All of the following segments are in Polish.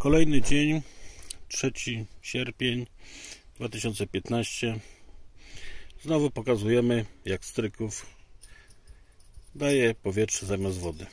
Kolejny dzień, 3 sierpień 2015. Znowu pokazujemy, jak stryków daje powietrze zamiast wody.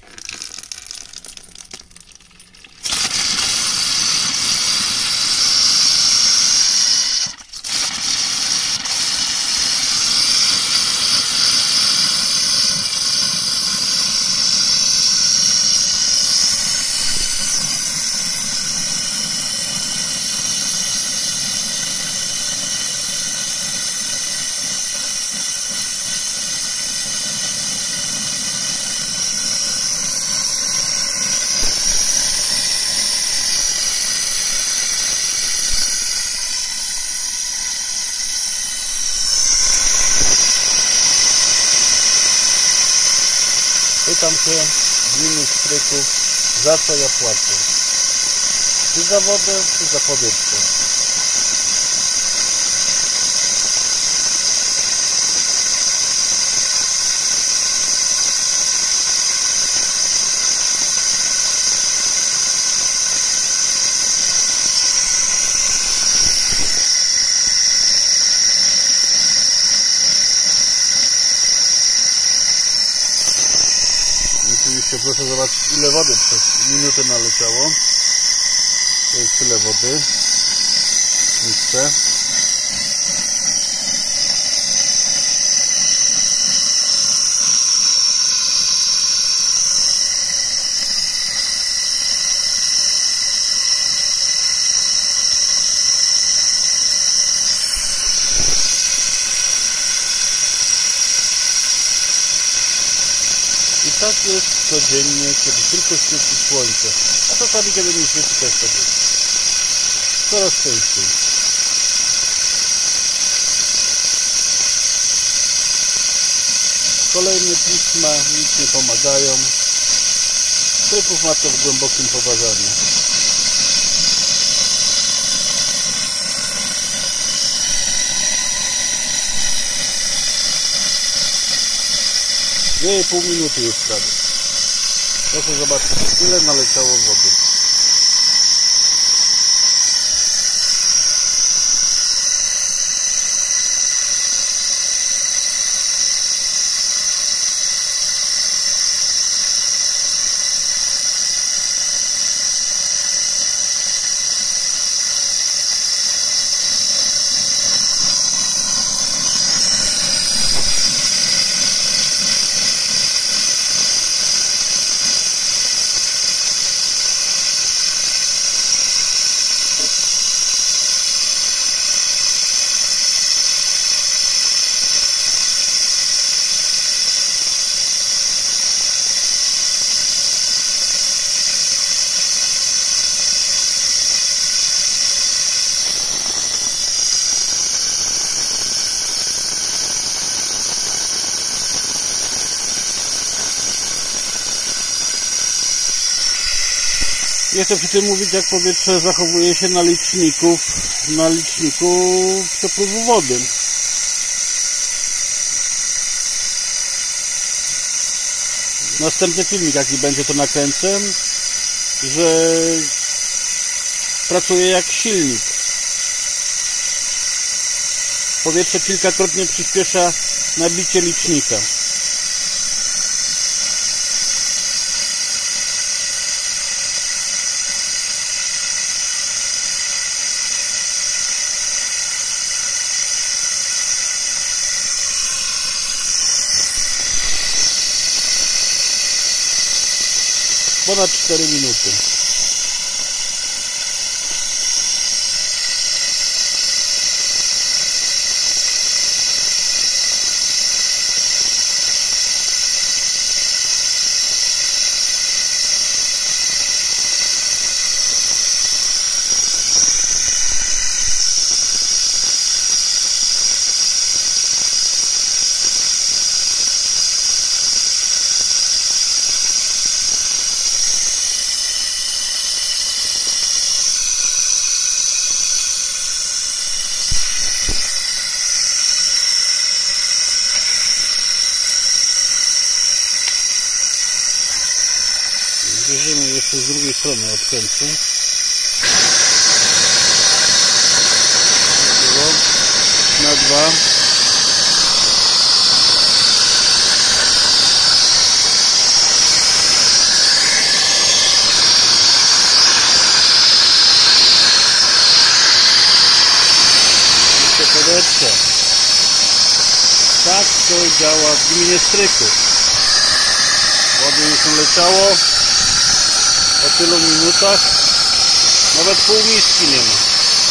Pytam się w imieniu stryków, za co ja płacę? Czy za wodę, czy za powietrze? Oczywiście proszę zobaczyć, ile wody przez minutę naleciało. To jest tyle wody w misce. I tak jest codziennie, kiedy tylko świeci słońce, a czasami kiedy nie świeci też tak jest. Coraz częściej. Kolejne pisma nic nie pomagają. Stryków ma to w głębokim poważaniu. Pół minuty już prawie. Proszę zobaczyć, ile naleciało wody. Nie chcę przy tym mówić, jak powietrze zachowuje się na liczniku przepływu wody. Następny filmik, jaki będzie, to nakręcę, że pracuje jak silnik. Powietrze kilkakrotnie przyspiesza nabicie licznika. Ponad 4 minuty. Bierzemy jeszcze z drugiej strony, odkręcę. 2. Powietrze. Tak to działa w gminie Stryków. Wody już leciało po tylu minutach, nawet pół miski nie ma.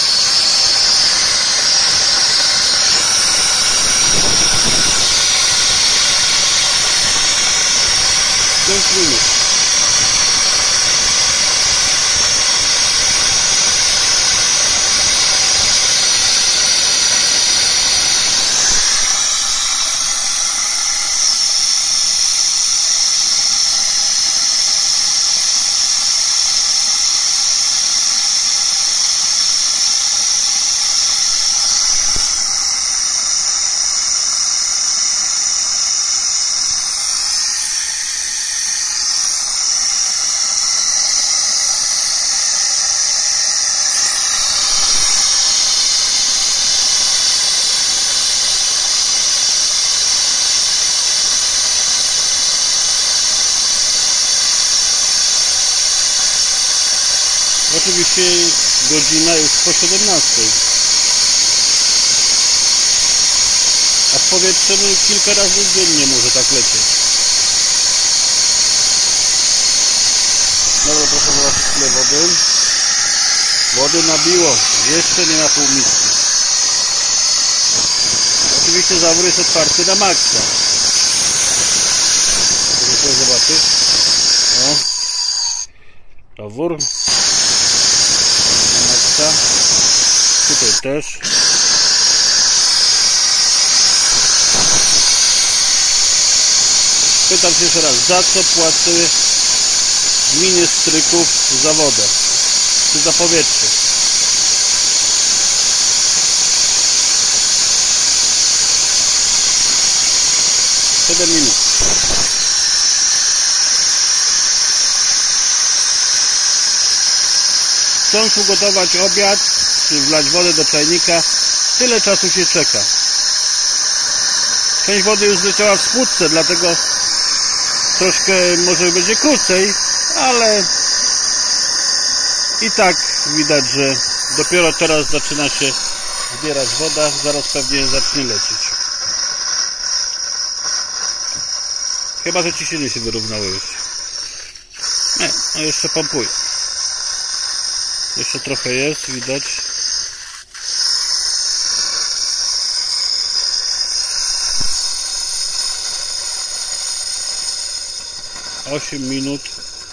5 minut. Oczywiście godzina już po 17. A w powietrze kilka razy dziennie może tak lecieć. Dobra, proszę zobaczyć tyle wody. Wody nabiło. Jeszcze nie na pół miski. Oczywiście zawór jest otwarty na maksa. Proszę zobaczyć. O. Zawór. Tutaj też. Pytam się jeszcze raz, za co płacę w gminie Stryków za wodę? Czy za powietrze? Siedem minut. Chcąc ugotować obiad, czy wlać wodę do czajnika, tyle czasu się czeka. Część wody już zleciała w spłuczce, dlatego troszkę może będzie krócej, ale i tak widać, że dopiero teraz zaczyna się zbierać woda, zaraz pewnie zacznie lecieć. Chyba że ciśnienie się wyrównało już. Nie, no jeszcze pompuje. Jeszcze trochę jest, widać. Osiem minut.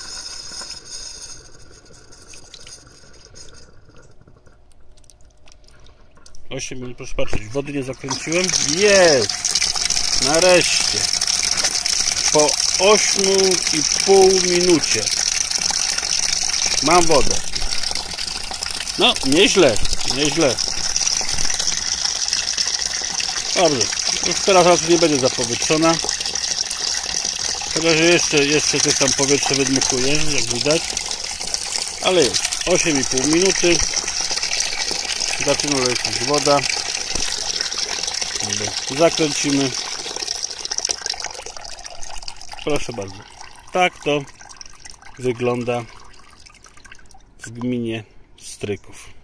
Proszę patrzeć, wody nie zakręciłem. Jest! Nareszcie. Po 8,5 minucie mam wodę. No, nieźle, nieźle. Dobrze, już teraz nie będzie zapowietrzona. Chyba, że jeszcze coś tam powietrze wydmuchuje, jak widać. Ale jest. 8,5 minuty. Zaczyna lecieć woda. Zakręcimy. Proszę bardzo. Tak to wygląda w gminie Stryków.